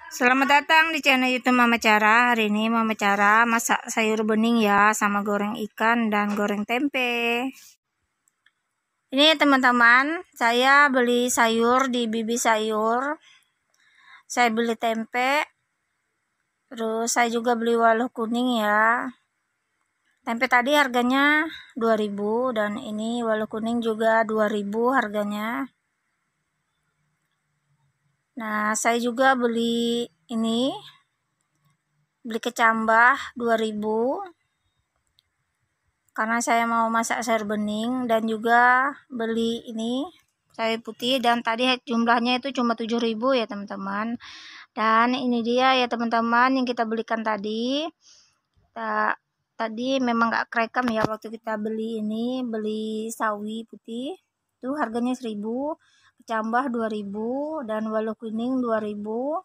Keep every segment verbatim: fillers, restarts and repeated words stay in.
Selamat datang di channel YouTube Mama Cara. Hari ini Mama Cara masak sayur bening ya, sama goreng ikan dan goreng tempe. Ini teman-teman, saya beli sayur di Bibi Sayur. Saya beli tempe. Terus saya juga beli waluh kuning ya. Tempe tadi harganya dua ribu dan ini waluh kuning juga dua ribu harganya. Nah, saya juga beli ini, beli kecambah dua ribu karena saya mau masak sayur bening, dan juga beli ini cabai putih, dan tadi jumlahnya itu cuma tujuh ribu ya teman-teman. Dan ini dia ya teman-teman yang kita belikan tadi. Kita, tadi memang gak kerekam ya waktu kita beli ini, beli sawi putih itu harganya seribu, kecambah dua ribu, dan waluh kuning dua ribu.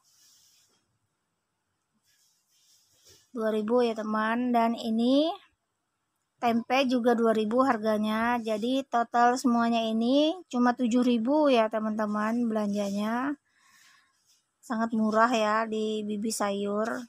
dua ribu ya teman, dan ini tempe juga dua ribu harganya. Jadi total semuanya ini cuma tujuh ribu ya teman-teman belanjanya. Sangat murah ya di Bibi Sayur.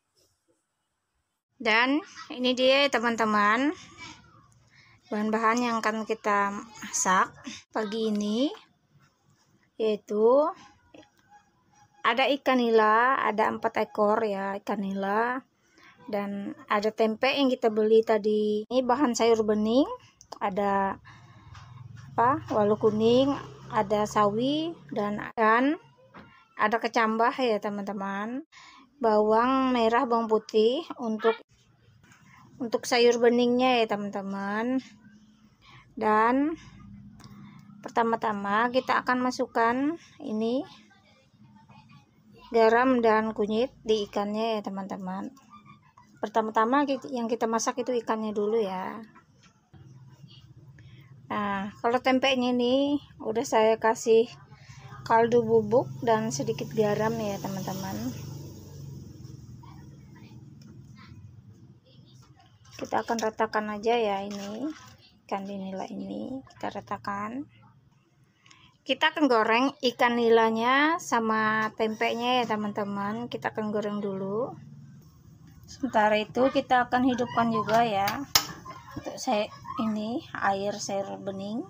Dan ini dia teman-teman bahan-bahan yang akan kita masak pagi ini, yaitu ada ikan nila, ada empat ekor ya ikan nila. Dan ada tempe yang kita beli tadi. Ini bahan sayur bening, ada apa waluh kuning, ada sawi, dan dan ada kecambah ya teman-teman, bawang merah, bawang putih untuk untuk sayur beningnya ya teman-teman. Dan pertama-tama kita akan masukkan ini garam dan kunyit di ikannya ya teman-teman. Pertama-tama yang kita masak itu ikannya dulu ya. Nah, kalau tempenya ini udah saya kasih kaldu bubuk dan sedikit garam ya teman-teman. Kita akan ratakan aja ya ini ikan nila ini, kita ratakan. Kita akan goreng ikan nilanya sama tempenya ya teman-teman. Kita akan goreng dulu. Sementara itu kita akan hidupkan juga ya untuk saya ini air sayur bening.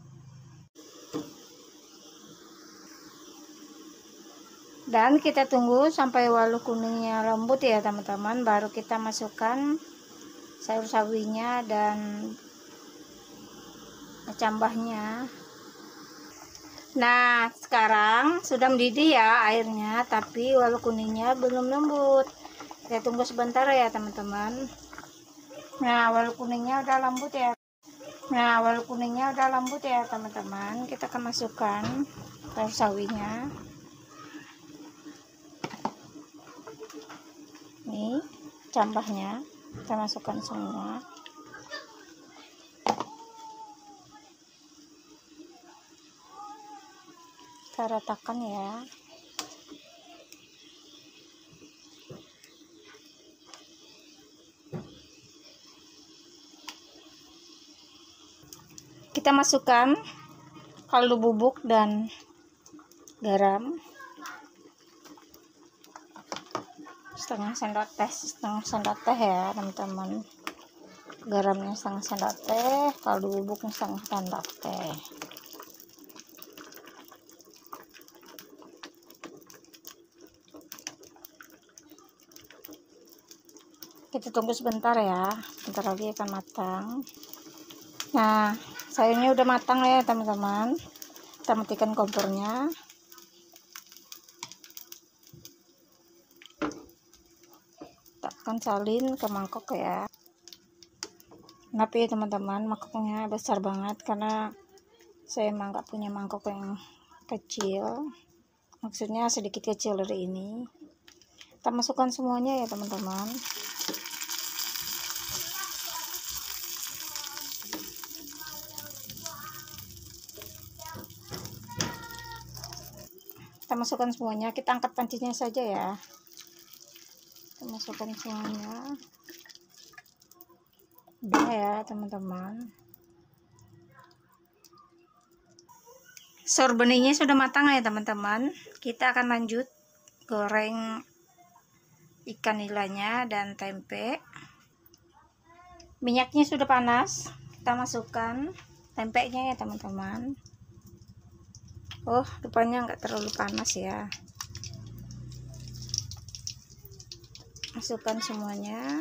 Dan kita tunggu sampai waluh kuningnya lembut ya teman-teman, baru kita masukkan sayur sawinya dan kecambahnya. Nah, sekarang sudah mendidih ya airnya, tapi waluh kuningnya belum lembut. Kita tunggu sebentar ya teman-teman. Nah, waluh kuningnya udah lembut ya. Nah, waluh kuningnya udah lembut ya teman-teman. Kita akan masukkan sayur sawinya. Nih, cambahnya kita masukkan semua. Kita ratakan ya. Kita masukkan kaldu bubuk dan garam setengah sendok teh, setengah sendok teh ya teman-teman. Garamnya setengah sendok teh, kaldu bubuknya setengah sendok teh. Kita tunggu sebentar ya, bentar lagi akan matang. Nah, sayurnya udah matang ya teman-teman. Kita matikan kompornya. Kita akan salin ke mangkok ya. Tapi ya teman-teman, mangkoknya besar banget karena saya emang nggak punya mangkok yang kecil. Maksudnya sedikit kecil dari ini. Kita masukkan semuanya ya teman-teman. Kita masukkan semuanya, kita angkat pancinya saja ya. Kita masukkan semuanya. Udah ya teman-teman. Sayur beningnya sudah matang ya teman-teman. Kita akan lanjut goreng ikan nilanya dan tempe. Minyaknya sudah panas, kita masukkan tempenya ya teman-teman. Oh, rupanya nggak terlalu panas ya. Masukkan semuanya.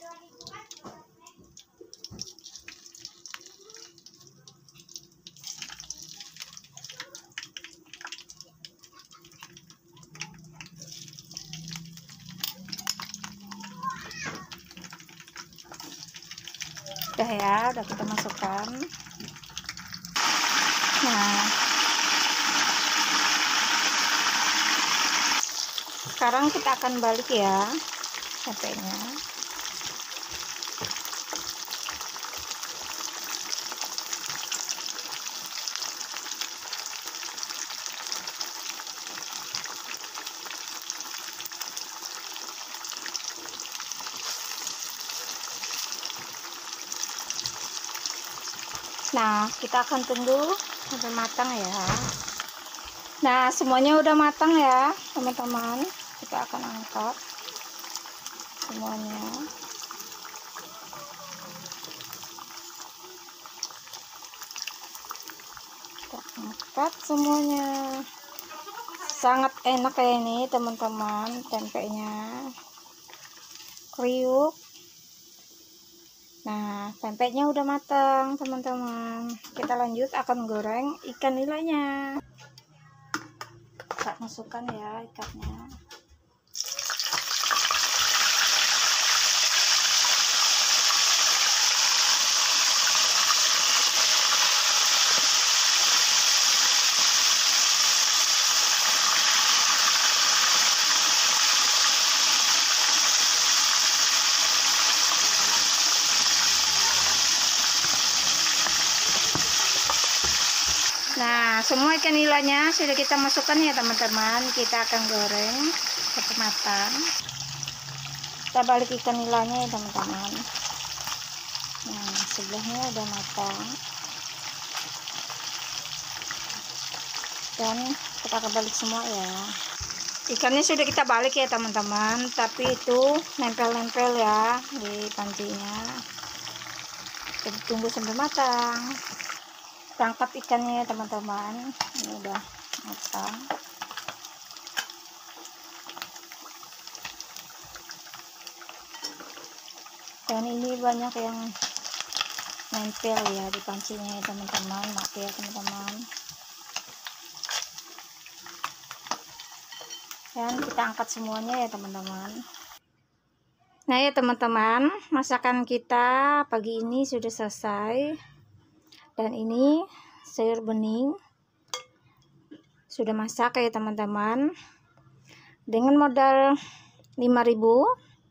Udah ya, udah kita masukkan. Nah, sekarang kita akan balik ya tempenya. Nah, kita akan tunggu sampai matang ya. Nah, semuanya udah matang ya teman-teman. Kita akan angkat semuanya. Kita angkat semuanya. Sangat enak kayak ini teman-teman, tempenya kriuk. Nah, tempenya udah matang teman-teman. Kita lanjut akan goreng ikan nilainya. Kita masukkan ya ikannya. Nah, semua ikan nilainya sudah kita masukkan ya teman-teman. Kita akan goreng sampai matang. Kita balik ikan nilainya ya teman-teman. Nah, sebelahnya udah matang. Dan kita akan balik semua ya. Ikannya sudah kita balik ya teman-teman. Tapi itu nempel-nempel ya di pancinya. Kita tunggu sampai matang. Angkat ikannya ya teman-teman. Ini udah matang. Dan ini banyak yang nempel ya di pancinya ya teman-teman. Maaf ya teman-teman. Dan kita angkat semuanya ya teman-teman. Nah ya teman-teman, masakan kita pagi ini sudah selesai. Dan ini sayur bening sudah masak ya teman-teman. Dengan modal lima ribu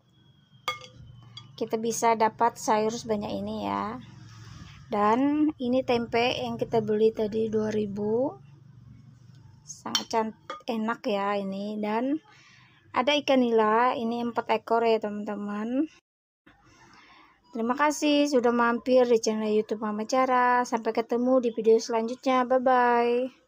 kita bisa dapat sayur sebanyak ini ya. Dan ini tempe yang kita beli tadi dua ribu. Sangat cantik, enak ya ini. Dan ada ikan nila, ini empat ekor ya teman-teman. Terima kasih sudah mampir di channel YouTube Mama Cara. Sampai ketemu di video selanjutnya. Bye bye.